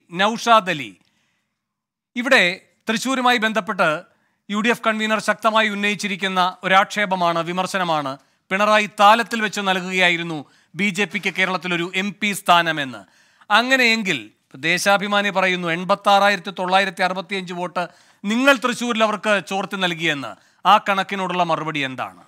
നൌഷാദ് അലി, ഇവിടെ തൃശ്ശൂരുമായി ബന്ധപ്പെട്ട് UDF convener ശക്തമായി ഉന്നയിച്ചിരിക്കുന്ന ഒരാക്ഷേപമാണ്, വിമർശനമാണ്. പിണറായി താലത്തിൽ വെച്ച് നൽകുകയായിരുന്നു BJPക്ക് കേരളത്തിലൊരു MP സ്ഥാനമെന്ന്. അങ്ങനെയെങ്കിൽ ദേശാഭിമാനി പറയുന്നു 86,965 വോട്ട് നിങ്ങൾ തൃശ്ശൂരിൽ അവർക്ക് ചോർത്തി നൽകിയെന്ന്. ആ കണക്കിനോടുള്ള മറുപടി എന്താണ്?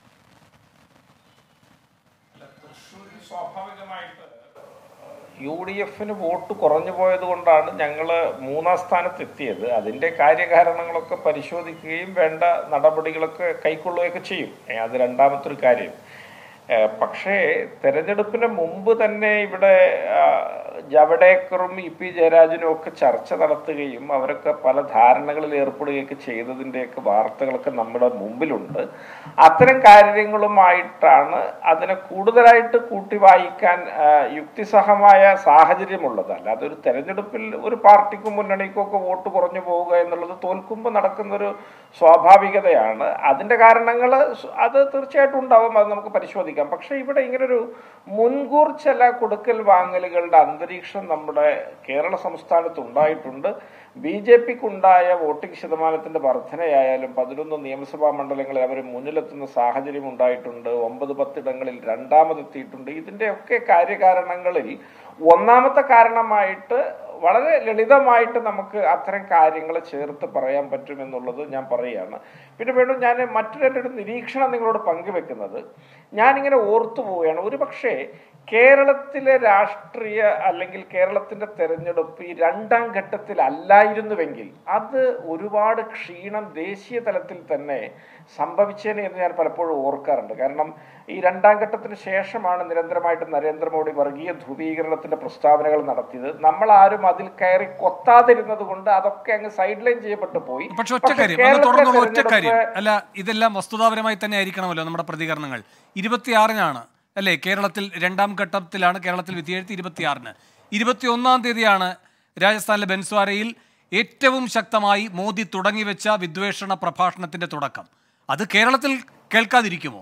UDFന് വോട്ട് കുറഞ്ഞു പോയത് കൊണ്ടാണ് ഞങ്ങൾ 3ാം സ്ഥാനത്തെത്തിയത്. അതിൻ്റെ കാര്യകാരണങ്ങളൊക്കെ പരിശോധിക്കുകയും വേണ്ട നടപടികളൊക്കെ കൈക്കൊള്ളുകയൊക്കെ ചെയ്യും. അത് രണ്ടാമത്തൊരു കാര്യം. പക്ഷേ തെരഞ്ഞെടുപ്പിന് മുമ്പ് തന്നെ ഇവിടെ ജവഡേക്കറും EP ജയരാജനും ഒക്കെ ചർച്ച നടത്തുകയും അവരൊക്കെ പല ധാരണകളിൽ ഏർപ്പെടുകയൊക്കെ ചെയ്തതിൻ്റെയൊക്കെ വാർത്തകളൊക്കെ നമ്മുടെ മുമ്പിലുണ്ട്. അത്തരം കാര്യങ്ങളുമായിട്ടാണ് അതിനെ കൂടുതലായിട്ട് കൂട്ടി വായിക്കാൻ യുക്തിസഹമായ സാഹചര്യമുള്ളത്. അല്ലാതെ ഒരു തെരഞ്ഞെടുപ്പിൽ ഒരു പാർട്ടിക്കും മുന്നണിക്കും ഒക്കെ വോട്ട് കുറഞ്ഞു പോവുക എന്നുള്ളത് തോൽക്കുമ്പോൾ നടക്കുന്നൊരു സ്വാഭാവികതയാണ്. അതിൻ്റെ കാരണങ്ങൾ അത് തീർച്ചയായിട്ടും ഉണ്ടാവും, അത് നമുക്ക് പരിശോധിക്കാം. പക്ഷെ ഇവിടെ ഇങ്ങനൊരു മുൻകൂർ ചില കൊടുക്കൽ വാങ്ങലുകളുടെ അന്തരീക്ഷം നമ്മുടെ കേരള സംസ്ഥാനത്ത് ഉണ്ടായിട്ടുണ്ട്. BJPക്കുണ്ടായ വോട്ടിംഗ് ശതമാനത്തിന്റെ വർധനയായാലും 11 നിയമസഭാ മണ്ഡലങ്ങളിൽ അവർ മുന്നിലെത്തുന്ന സാഹചര്യം ഉണ്ടായിട്ടുണ്ട്. 9-10 ഇടങ്ങളിൽ രണ്ടാമതെത്തിയിട്ടുണ്ട്. ഇതിൻ്റെയൊക്കെ കാര്യകാരണങ്ങളിൽ ഒന്നാമത്തെ കാരണമായിട്ട് വളരെ ലളിതമായിട്ട് നമുക്ക് അത്തരം കാര്യങ്ങൾ ചേർത്ത് പറയാൻ പറ്റുമെന്നുള്ളത് ഞാൻ പറയുകയാണ്. പിന്നെ വീണ്ടും ഞാൻ മറ്റൊരു നിരീക്ഷണം നിങ്ങളോട് പങ്കുവെക്കുന്നത്, ഞാനിങ്ങനെ ഓർത്തു പോവുകയാണ്, ഒരു പക്ഷേ കേരളത്തിലെ രാഷ്ട്രീയ അല്ലെങ്കിൽ കേരളത്തിൻ്റെ തെരഞ്ഞെടുപ്പ് ഈ 2ാം ഘട്ടത്തിൽ അല്ലായിരുന്നുവെങ്കിൽ അത് ഒരുപാട് ക്ഷീണം ദേശീയ തലത്തിൽ തന്നെ സംഭവിച്ചേനെ എന്ന് ഞാൻ പലപ്പോഴും ഓർക്കാറുണ്ട്. കാരണം ഈ 2ാം ഘട്ടത്തിന് ശേഷമാണ് നിരന്തരമായിട്ട് നരേന്ദ്രമോദി വർഗീയ ധ്രുവീകരണത്തിന്റെ പ്രസ്താവനകൾ നടത്തിയത്. നമ്മളാരും അതിൽ കയറി കൊത്താതിരുന്നത് കൊണ്ട് അതൊക്കെ അങ്ങ് സൈഡ് ലൈൻ ചെയ്യപ്പെട്ടു പോയി. പക്ഷെ അല്ല, ഇതെല്ലാം വസ്തുതാപരമായി തന്നെ ആയിരിക്കണമല്ലോ നമ്മുടെ പ്രതികരണങ്ങൾ. 26-നാണ് അല്ലേ കേരളത്തിൽ 2ാം ഘട്ടത്തിലാണ് കേരളത്തിൽ വിധിയെഴുത്ത്. 26-ന് 21-ാം തീയതിയാണ് രാജസ്ഥാനിലെ ബൻസ്വാരയിൽ ഏറ്റവും ശക്തമായി മോദി തുടങ്ങിവെച്ച വിദ്വേഷണ പ്രഭാഷണത്തിന്റെ തുടക്കം. അത് കേരളത്തിൽ കേൾക്കാതിരിക്കുമോ?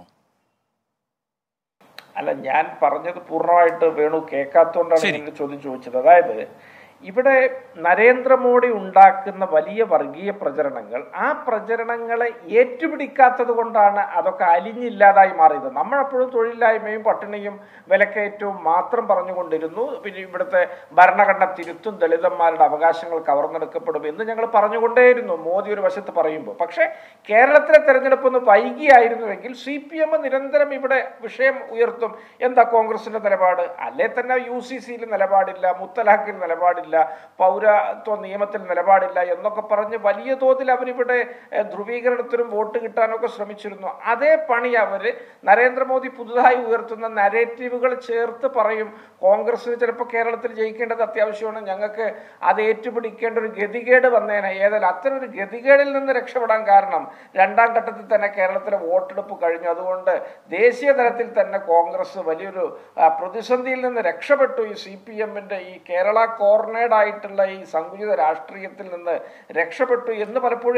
അല്ല, ഞാൻ പറഞ്ഞത് പൂർണ്ണമായിട്ട് വേണു കേൾക്കാത്തതുകൊണ്ടാണ് എനിക്ക് ചോദ്യം ചോദിച്ചത്. അതായത് ഇവിടെ നരേന്ദ്രമോദി ഉണ്ടാക്കുന്ന വലിയ വർഗീയ പ്രചരണങ്ങൾ, ആ പ്രചരണങ്ങളെ ഏറ്റുപിടിക്കാത്തത് കൊണ്ടാണ് അതൊക്കെ അലിഞ്ഞില്ലാതായി മാറിയത്. നമ്മളെപ്പോഴും തൊഴിലില്ലായ്മയും പട്ടിണിയും വിലക്കയറ്റവും മാത്രം പറഞ്ഞുകൊണ്ടിരുന്നു. പിന്നെ ഇവിടുത്തെ ഭരണഘടന തിരുത്തും, ദളിതന്മാരുടെ അവകാശങ്ങൾ കവർന്നെടുക്കപ്പെടും എന്ന് ഞങ്ങൾ പറഞ്ഞുകൊണ്ടേയിരുന്നു മോദി ഒരു വശത്ത് പറയുമ്പോൾ. പക്ഷേ കേരളത്തിലെ തെരഞ്ഞെടുപ്പ് ഒന്ന് വൈകിയായിരുന്നുവെങ്കിൽ CPM നിരന്തരം ഇവിടെ വിഷയം ഉയർത്തും. എന്താ കോൺഗ്രസിന്റെ നിലപാട്? അല്ലേ തന്നെ UCCയിൽ നിലപാടില്ല, മുത്തലാഖിൽ നിലപാടില്ല, പൗരത്വ നിയമത്തിൽ നിലപാടില്ല എന്നൊക്കെ പറഞ്ഞ് വലിയ തോതിൽ അവരിവിടെ ധ്രുവീകരണത്തിനും വോട്ട് കിട്ടാനൊക്കെ ശ്രമിച്ചിരുന്നു. അതേ പണി അവര് നരേന്ദ്രമോദി പുതുതായി ഉയർത്തുന്ന നരേറ്റീവുകൾ ചേർത്ത് പറയും. കോൺഗ്രസിന് ചിലപ്പോൾ കേരളത്തിൽ ജയിക്കേണ്ടത് അത്യാവശ്യമാണ്, ഞങ്ങൾക്ക് അത് ഏറ്റുപിടിക്കേണ്ട ഒരു ഗതികേട് വന്നേനെ. ഏതായാലും അത്തരം ഒരു ഗതികേടിൽ നിന്ന് രക്ഷപ്പെടാൻ കാരണം 2ാം ഘട്ടത്തിൽ തന്നെ കേരളത്തിലെ വോട്ടെടുപ്പ് കഴിഞ്ഞു. അതുകൊണ്ട് ദേശീയ തലത്തിൽ തന്നെ കോൺഗ്രസ് വലിയൊരു പ്രതിസന്ധിയിൽ നിന്ന് രക്ഷപ്പെട്ടു. ഈ CPMന്റെ ഈ കേരള കോർണേഡ് ആയിട്ടുള്ള ഈ സങ്കുചിത രാഷ്ട്രീയത്തിൽ നിന്ന് രക്ഷപ്പെട്ടു എന്ന് പലപ്പോഴും.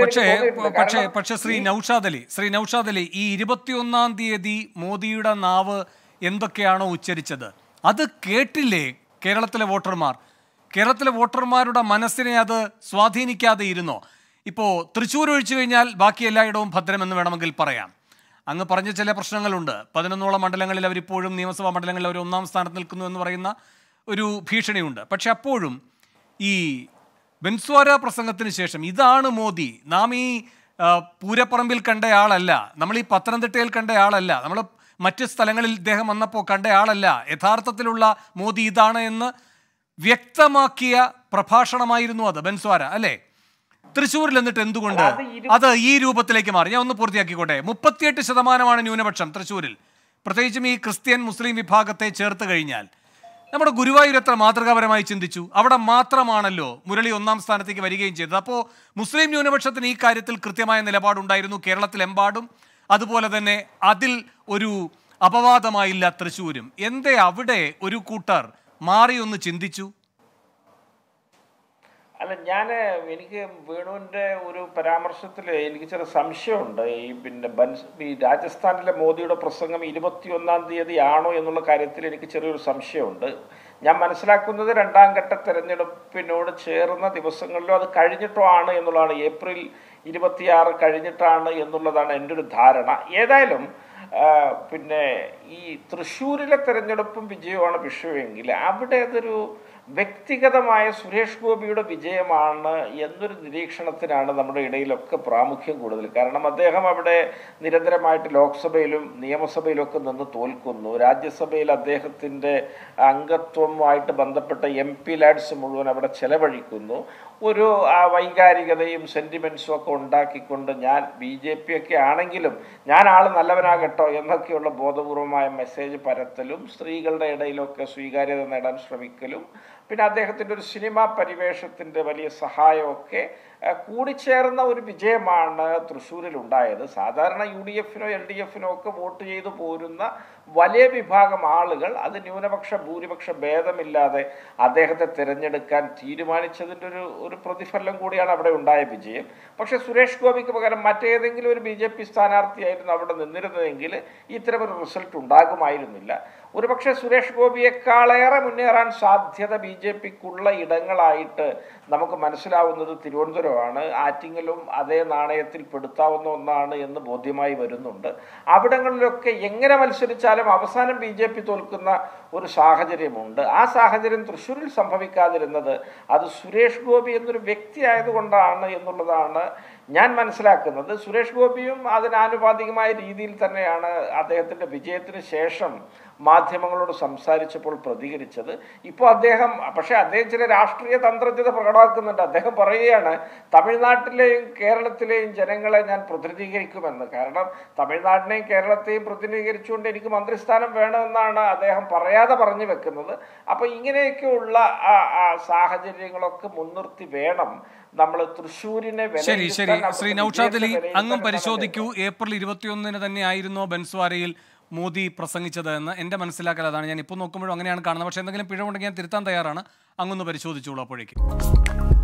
പക്ഷേ ശ്രീ നൌഷാദ് അലി, ഈ 21-ാം തീയതി മോദിയുടെ നാവ് എന്തൊക്കെയാണോ ഉച്ചരിച്ചത് അത് കേട്ടില്ലേ കേരളത്തിലെ വോട്ടർമാർ? കേരളത്തിലെ വോട്ടർമാരുടെ മനസ്സിനെ അത് സ്വാധീനിക്കാതെ ഇരുന്നോ? ഇപ്പോൾ തൃശ്ശൂർ ഒഴിച്ചു കഴിഞ്ഞാൽ ബാക്കി എല്ലായിടവും ഭദ്രമെന്ന് വേണമെങ്കിൽ പറയാം. അങ്ങ് പറഞ്ഞ ചില പ്രശ്നങ്ങളുണ്ട്. 11ഓളം മണ്ഡലങ്ങളിൽ അവരിപ്പോഴും നിയമസഭാ മണ്ഡലങ്ങളിൽ അവർ 1ാം സ്ഥാനത്ത് നിൽക്കുന്നു എന്ന് പറയുന്ന ഒരു ഭീഷണിയുണ്ട്. പക്ഷെ അപ്പോഴും ഈ ബൻസ്വാര പ്രസംഗത്തിന് ശേഷം ഇതാണ് മോദി, നാം ഈ പൂരപ്പറമ്പിൽ കണ്ടയാളല്ല, നമ്മൾ ഈ പത്തനംതിട്ടയിൽ കണ്ടയാളല്ല, നമ്മൾ മറ്റ് സ്ഥലങ്ങളിൽ ഇദ്ദേഹം വന്നപ്പോൾ കണ്ടയാളല്ല, യഥാർത്ഥത്തിലുള്ള മോദി ഇതാണ് എന്ന് വ്യക്തമാക്കിയ പ്രഭാഷണമായിരുന്നു അത് ബൻസ്വാര അല്ലേ? തൃശ്ശൂരിൽ എന്നിട്ട് എന്തുകൊണ്ട് അത് ഈ രൂപത്തിലേക്ക് മാറി? ഞാൻ ഒന്ന് പൂർത്തിയാക്കിക്കോട്ടെ. 38% ന്യൂനപക്ഷം തൃശ്ശൂരിൽ, പ്രത്യേകിച്ചും ഈ ക്രിസ്ത്യൻ മുസ്ലിം വിഭാഗത്തെ ചേർത്ത് കഴിഞ്ഞാൽ. നമ്മുടെ ഗുരുവായൂർ എത്ര മാതൃകാപരമായി ചിന്തിച്ചു. അവിടെ മാത്രമാണല്ലോ മുരളി 1ാം സ്ഥാനത്തേക്ക് വരികയും ചെയ്തത്. അപ്പോൾ മുസ്ലിം ന്യൂനപക്ഷത്തിന് ഈ കാര്യത്തിൽ കൃത്യമായ നിലപാടുണ്ടായിരുന്നു കേരളത്തിലെമ്പാടും. അതുപോലെ തന്നെ അതിൽ ഒരു അപവാദമായില്ല തൃശ്ശൂരും. എന്തേ അവിടെ ഒരു കൂട്ടർ മാറി ഒന്ന് ചിന്തിച്ചു? അല്ല, എനിക്ക് വേണുവിൻ്റെ ഒരു പരാമർശത്തിൽ എനിക്ക് ചില സംശയമുണ്ട്. ഈ രാജസ്ഥാനിലെ മോദിയുടെ പ്രസംഗം 21-ാം തീയതി ആണോ എന്നുള്ള കാര്യത്തിൽ എനിക്ക് ചെറിയൊരു സംശയമുണ്ട്. ഞാൻ മനസ്സിലാക്കുന്നത് രണ്ടാം ഘട്ട തെരഞ്ഞെടുപ്പിനോട് ചേർന്ന ദിവസങ്ങളിലോ അത് കഴിഞ്ഞിട്ടോ ആണ് എന്നുള്ളതാണ്. ഏപ്രിൽ 26 കഴിഞ്ഞിട്ടാണ് എന്നുള്ളതാണ് എൻ്റെ ഒരു ധാരണ. ഏതായാലും പിന്നെ ഈ തൃശ്ശൂരിലെ തെരഞ്ഞെടുപ്പും വിജയമാണ് വിഷയമെങ്കിൽ അവിടെ അതൊരു വ്യക്തിഗതമായ സുരേഷ് ഗോപിയുടെ വിജയമാണ് എന്നൊരു നിരീക്ഷണത്തിനാണ് നമ്മുടെ ഇടയിലൊക്കെ പ്രാമുഖ്യം കൂടുതൽ. കാരണം അദ്ദേഹം അവിടെ നിരന്തരമായിട്ട് ലോക്സഭയിലും നിയമസഭയിലും ഒക്കെ നിന്ന് തോൽക്കുന്നു. രാജ്യസഭയിൽ അദ്ദേഹത്തിൻ്റെ അംഗത്വവുമായിട്ട് ബന്ധപ്പെട്ട MP ലാഡ്സ് മുഴുവൻ അവിടെ ചെലവഴിക്കുന്നു. ഒരു വൈകാരികതയും സെൻറ്റിമെൻസും ഒക്കെ ഉണ്ടാക്കിക്കൊണ്ട് ഞാൻ BJP ഒക്കെ ആണെങ്കിലും ഞാൻ ആൾ നല്ലവനാകട്ടോ എന്നൊക്കെയുള്ള ബോധപൂർവമായ മെസ്സേജ് പരത്തലും സ്ത്രീകളുടെ ഇടയിലൊക്കെ സ്വീകാര്യത നേടാൻ ശ്രമിക്കലും പിന്നെ അദ്ദേഹത്തിൻ്റെ ഒരു സിനിമാ പരിവേഷത്തിൻ്റെ വലിയ സഹായമൊക്കെ കൂടിച്ചേർന്ന ഒരു വിജയമാണ് തൃശ്ശൂരിൽ ഉണ്ടായത്. സാധാരണ UDF-നോ LDF-നോ ഒക്കെ വോട്ട് ചെയ്തു പോരുന്ന വലിയ വിഭാഗം ആളുകൾ അത് ന്യൂനപക്ഷ ഭൂരിപക്ഷ ഭേദമില്ലാതെ അദ്ദേഹത്തെ തിരഞ്ഞെടുക്കാൻ തീരുമാനിച്ചതിൻ്റെ ഒരു പ്രതിഫലം കൂടിയാണ് അവിടെ ഉണ്ടായ വിജയം. പക്ഷേ സുരേഷ് ഗോപിക്ക് പകരം മറ്റേതെങ്കിലും ഒരു BJP സ്ഥാനാർത്ഥിയായിരുന്നു അവിടെ നിന്നിരുന്നതെങ്കിൽ ഇത്തരമൊരു റിസൾട്ട് ഉണ്ടാകുമായിരുന്നില്ല. ഒരുപക്ഷെ സുരേഷ് ഗോപിയെക്കാളേറെ മുന്നേറാൻ സാധ്യത BJP-ക്കുള്ള ഇടങ്ങളായിട്ട് നമുക്ക് മനസ്സിലാവുന്നത് തിരുവനന്തപുരമാണ്. ആറ്റിങ്ങലും അതേ നാണയത്തിൽ പെടുത്താവുന്ന ഒന്നാണ് എന്ന് ബോധ്യമായി വരുന്നുണ്ട്. അവിടങ്ങളിലൊക്കെ എങ്ങനെ മത്സരിച്ചാലും അവസാനം BJP തോൽക്കുന്ന ഒരു സാഹചര്യമുണ്ട്. ആ സാഹചര്യം തൃശ്ശൂരിൽ സംഭവിക്കാതിരുന്നത് അത് സുരേഷ് ഗോപി എന്നൊരു വ്യക്തി ആയതുകൊണ്ടാണ് എന്നുള്ളതാണ് ഞാൻ മനസ്സിലാക്കുന്നത്. സുരേഷ് ഗോപിയും അതിനാനുപാതികമായ രീതിയിൽ തന്നെയാണ് അദ്ദേഹത്തിൻ്റെ വിജയത്തിന് ശേഷം മാധ്യമങ്ങളോട് സംസാരിച്ചപ്പോൾ പ്രതികരിച്ചത്. ഇപ്പോൾ അദ്ദേഹം ചില രാഷ്ട്രീയ തന്ത്രജ്ഞത പ്രകടമാക്കുന്നുണ്ട്. അദ്ദേഹം പറയുകയാണ് തമിഴ്നാട്ടിലെയും കേരളത്തിലെയും ജനങ്ങളെ ഞാൻ പ്രതിനിധീകരിക്കുമെന്ന്. കാരണം തമിഴ്നാടിനെയും കേരളത്തെയും പ്രതിനിധീകരിച്ചുകൊണ്ട് എനിക്ക് മന്ത്രിസ്ഥാനം വേണമെന്നാണ് അദ്ദേഹം പറയാതെ പറഞ്ഞു വെക്കുന്നത്. അപ്പോൾ ഇങ്ങനെയൊക്കെയുള്ള സാഹചര്യങ്ങളൊക്കെ മുൻനിർത്തി വേണം നമ്മൾ തൃശ്ശൂരിനെ ശരി. ശ്രീ നൗഷാദ് അലി, അങ്ങും പരിശോധിക്കൂ. ഏപ്രിൽ 21 തന്നെ ആയിരുന്നോ ബൻസ്വാരയിൽ മോദി പ്രസംഗിച്ചത് എന്ന് എൻ്റെ മനസ്സിലാക്കൽ അതാണ്. ഞാൻ ഇപ്പോൾ നോക്കുമ്പോഴും അങ്ങനെയാണ് കാണുന്നത്. പക്ഷേ എന്തെങ്കിലും പിഴവുണ്ടെങ്കിൽ ഞാൻ തിരുത്താൻ തയ്യാറാണ്. അങ്ങൊന്ന് പരിശോധിച്ചോളൂ അപ്പോഴേക്കും.